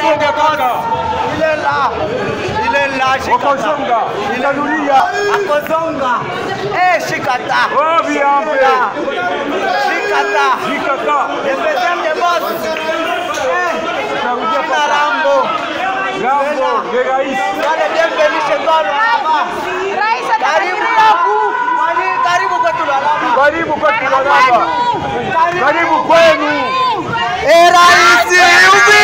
Il est là. Il est là, Shikata. Il est là. Akozonga. Eh, Shikata. Oh, bien fait. Shikata. Le deuxième des boss. Rambo. Rambo, le Raïs. Bienvenue chez toi, Lama. Karibu kwa Tulala. Karibu kwenu. Raisi.